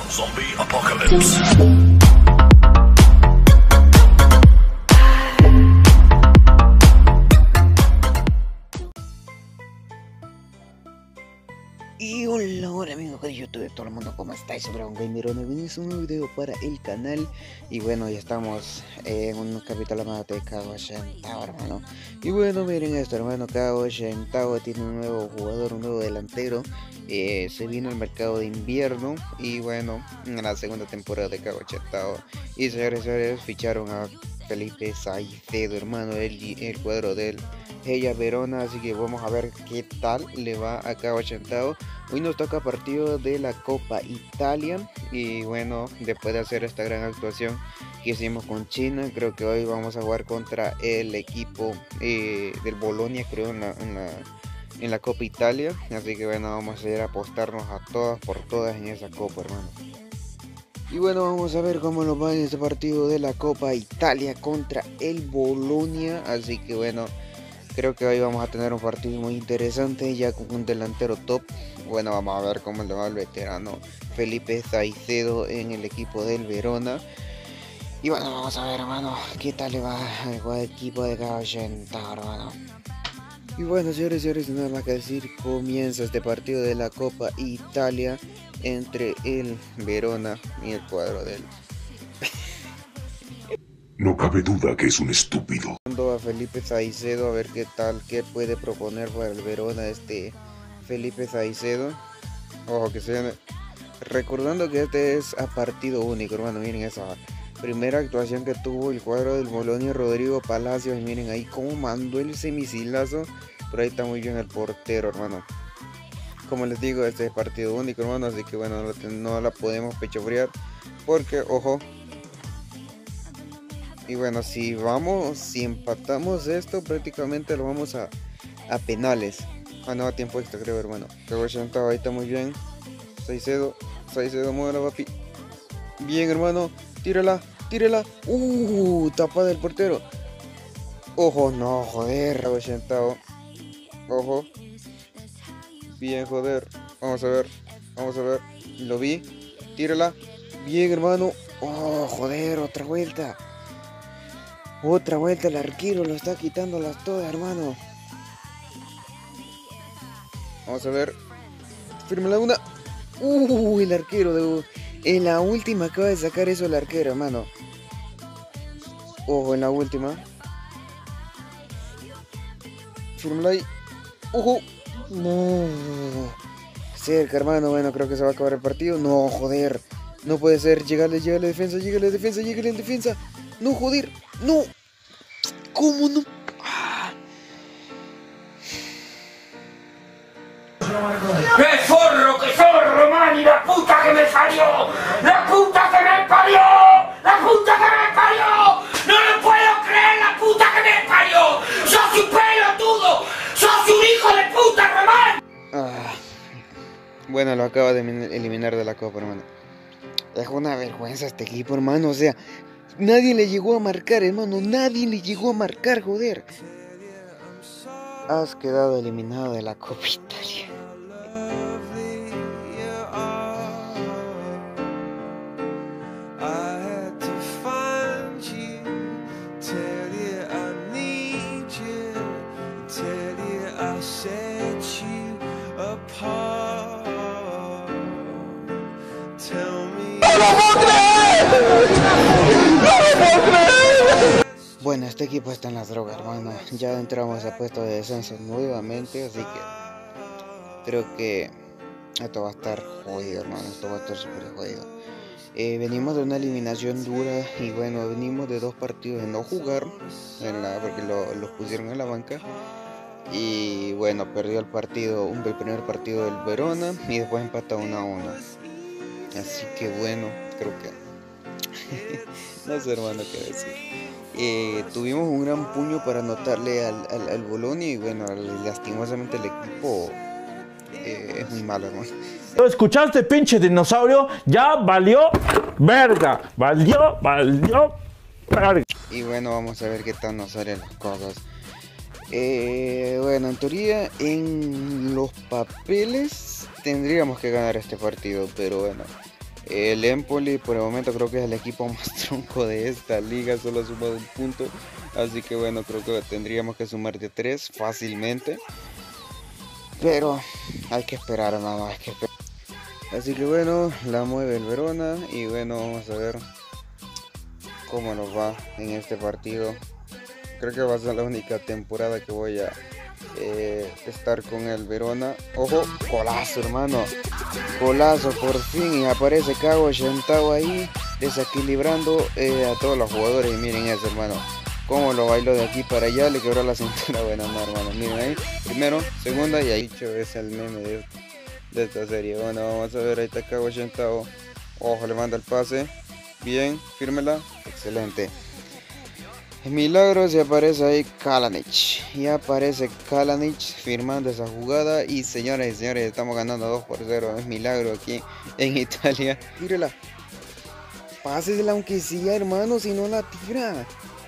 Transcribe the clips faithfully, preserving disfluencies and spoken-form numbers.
Zombie Apocalypse. Y hola, hola amigos de YouTube, todo el mundo, ¿cómo estáis? Soy Dragon Gamer, hoy venimos un nuevo video para el canal. Y bueno, ya estamos en un capítulo más de Kago Shintao, hermano. Y bueno, miren esto, hermano, Kago Shintao tiene un nuevo jugador, un nuevo delantero. eh, Se vino al mercado de invierno. Y bueno, en la segunda temporada de Kago Shintao. Y señores, señores, ficharon a Felipe Saicedo, hermano, el, el cuadro del Ella Verona, así que vamos a ver qué tal le va a Kago Shintao. Hoy nos toca partido de la Copa Italia y bueno, después de hacer esta gran actuación que hicimos con China, creo que hoy vamos a jugar contra el equipo eh, del Bolonia, creo, en la, en, la, en la Copa Italia, así que bueno, vamos a ir a apostarnos a todas por todas en esa Copa, hermano. Y bueno, vamos a ver cómo nos va en este partido de la Copa Italia contra el Bolonia, así que bueno, creo que hoy vamos a tener un partido muy interesante, ya con un delantero top. Bueno, vamos a ver cómo le va el veterano Felipe Saicedo en el equipo del Verona. Y bueno, vamos a ver, hermano, qué tal le va al equipo de Kago Shintao, hermano. Y bueno, señores y señores, nada más que decir, comienza este partido de la Copa Italia entre el Verona y el cuadro del... No cabe duda que es un estúpido. A Felipe Saicedo, a ver qué tal, qué puede proponer para el Verona este Felipe Saicedo. Ojo que se... Recordando que este es a partido único, hermano. Miren esa primera actuación que tuvo el cuadro del Bolonia, Rodrigo Palacios. Y miren ahí cómo mandó el semisilazo. Pero ahí está muy bien el portero, hermano. Como les digo, este es partido único, hermano. Así que bueno, no, no la podemos pechofriar. Porque, ojo. Y bueno, si vamos, si empatamos esto, prácticamente lo vamos a, a penales. Ah, no, a tiempo extra, creo, hermano. Kago Shintao, ahí está muy bien. Saicedo, Saicedo, muévela, papi. Bien, hermano, tírala, tírala. Uh, tapada del portero. Ojo, no, joder, Kago Shintao. Ojo. Bien, joder. Vamos a ver, vamos a ver. Lo vi, tírala. Bien, hermano. Oh, joder, otra vuelta. Otra vuelta, el arquero lo está quitando las todas, hermano. Vamos a ver. Fírmela una. Uh, el arquero de... En la última acaba de sacar eso el arquero, hermano. Ojo, en la última. Fírmela ahí. Ojo. No. Cerca, hermano. Bueno, creo que se va a acabar el partido. No, joder. No puede ser. Llegale, llegale defensa, llegale defensa, llegale en defensa. No, joder. No. ¿Cómo no? Ah. ¡Qué zorro, qué zorro, man! ¡Y la puta que me parió! ¡La puta que me parió! ¡La puta que me parió! ¡No lo puedo creer, la puta que me parió! ¡Sos un pelotudo! ¡Sos un hijo de puta, Román! Ah. Bueno, lo acaba de eliminar de la Copa, hermano. Es una vergüenza este equipo, hermano. O sea, nadie le llegó a marcar, hermano. Nadie le llegó a marcar, joder. Has quedado eliminado de la Copa Italia. Bueno, este equipo está en las drogas, hermano. Ya entramos a puesto de descenso nuevamente, así que creo que esto va a estar jodido, hermano. Esto va a estar súper jodido. Eh, venimos de una eliminación dura y bueno, venimos de dos partidos de no jugar, en la, porque lo, los pusieron en la banca. Y bueno, perdió el partido, el primer partido del Verona y después empató uno a uno. Así que bueno, creo que no sé, hermano, qué decir. Eh, tuvimos un gran puño para anotarle al, al, al Bolonia y bueno, lastimosamente el equipo eh, es muy malo, hermano. ¿Lo escuchaste, pinche dinosaurio? Ya valió verga, valió, valió verga. Y bueno, vamos a ver qué tal nos salen las cosas. Eh, bueno, en teoría, en los papeles tendríamos que ganar este partido, pero bueno, El Empoli por el momento creo que es el equipo más tronco de esta liga, solo ha sumado un punto. Así que bueno, creo que tendríamos que sumar de tres fácilmente. Pero hay que esperar, hermano, hay que esperar. Así que bueno, la mueve el Verona. Y bueno, vamos a ver cómo nos va en este partido. Creo que va a ser la única temporada que voy a eh, estar con el Verona. Ojo, golazo, hermano. Golazo por fin. Y aparece Cago Shentao ahí, desequilibrando eh, a todos los jugadores. Y miren eso, hermano. Cómo lo bailó de aquí para allá. Le quebró la cintura. Bueno, no, hermano. Miren ahí. Primero, segunda y ahí. Es el meme de, de esta serie. Bueno, vamos a ver. Ahí está Cago Shentao. Ojo, le manda el pase. Bien, fírmela. Excelente. Milagros y aparece ahí Kalinic. Y aparece Kalinic firmando esa jugada. Y señoras y señores, estamos ganando dos por cero. Es milagro aquí en Italia. Tírela. Pásesela aunque sea, hermano, si no la tira.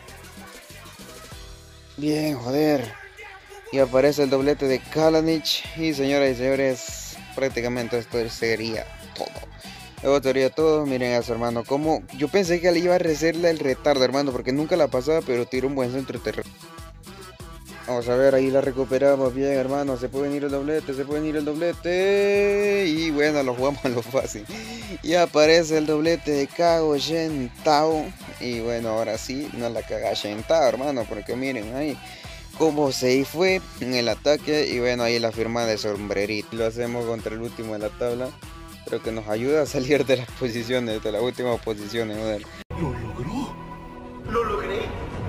Bien, joder. Y aparece el doblete de Kalinic. Y señoras y señores, prácticamente esto sería todo. Luego sería todo. Miren a su hermano. Como yo pensé que le iba a hacerle el retardo, hermano, porque nunca la pasaba, pero tiró un buen centro terreno. Vamos a ver, ahí la recuperamos bien, hermano. Se puede venir el doblete, se puede venir el doblete. Y bueno, lo jugamos a lo fácil. Y aparece el doblete de Cago Shentao. Y bueno, ahora sí, no la caga Shentao, hermano, porque miren ahí cómo se fue en el ataque. Y bueno, ahí la firma de sombrerito. Lo hacemos contra el último de la tabla. Creo que nos ayuda a salir de las posiciones, de las últimas posiciones, joder. ¿Lo logró? Lo logré.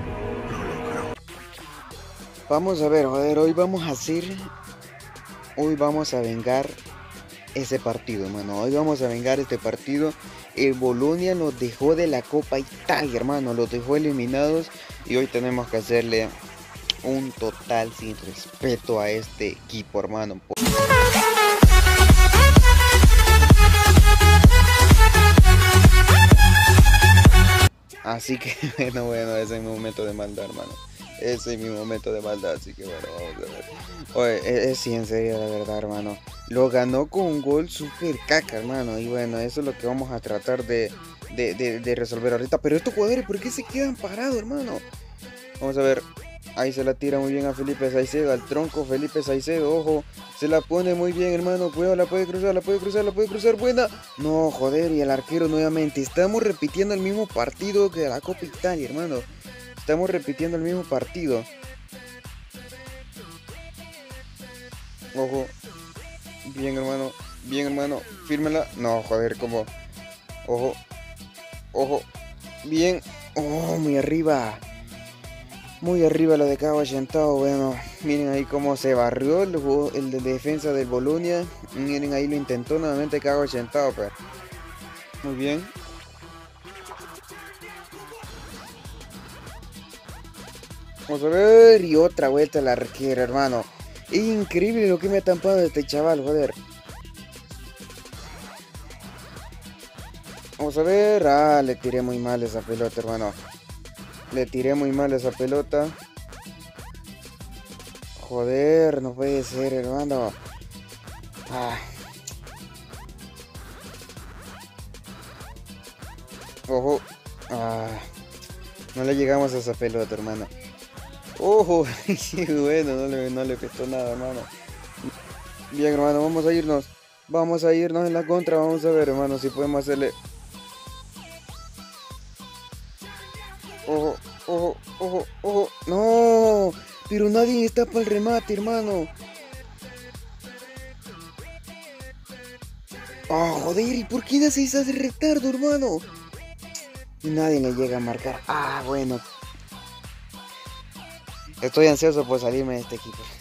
Vamos a ver, joder, hoy vamos a hacer... Hoy vamos a vengar ese partido, hermano. Hoy vamos a vengar este partido. El Bolonia nos dejó de la Copa Italia, hermano. Los dejó eliminados. Y hoy tenemos que hacerle un total sin respeto a este equipo, hermano. Así que bueno, bueno, ese es mi momento de maldad, hermano. Ese es mi momento de maldad, así que bueno, vamos a ver. Oye, es sí, en serio, la verdad, hermano. Lo ganó con un gol súper caca, hermano. Y bueno, eso es lo que vamos a tratar de, de, de, de resolver ahorita. Pero estos jugadores, ¿por qué se quedan parados, hermano? Vamos a ver. Ahí se la tira muy bien a Felipe Saicedo, al tronco Felipe Saicedo, ojo. Se la pone muy bien, hermano. Cuidado, la puede cruzar, la puede cruzar, la puede cruzar. Buena. No, joder, y el arquero nuevamente. Estamos repitiendo el mismo partido que la Copa Italia, hermano. Estamos repitiendo el mismo partido. Ojo. Bien, hermano. Bien, hermano. Fírmela. No, joder, como. Ojo. Ojo. Bien. Oh, muy arriba. Muy arriba lo de Cago Shentao. Bueno, miren ahí cómo se barrió el, el de defensa del Bolonia. Miren ahí lo intentó nuevamente Cago Shentao, pero muy bien. Vamos a ver. Y otra vuelta al arquero, hermano. Es increíble lo que me ha tampado este chaval, joder. Vamos a ver. Ah, le tiré muy mal esa pelota, hermano. Le tiré muy mal esa pelota. Joder, no puede ser, hermano. Ah. Ojo. Ah. No le llegamos a esa pelota, hermano. Ojo. Bueno, no le, no le pestó nada, hermano. Bien, hermano, vamos a irnos. Vamos a irnos en la contra. Vamos a ver, hermano, si podemos hacerle... Ojo, ojo, ojo, ojo. No, pero nadie está para el remate, hermano. Oh, joder, ¿y por qué haces ese retardo, hermano? Y nadie le llega a marcar. Ah, bueno. Estoy ansioso por salirme de este equipo.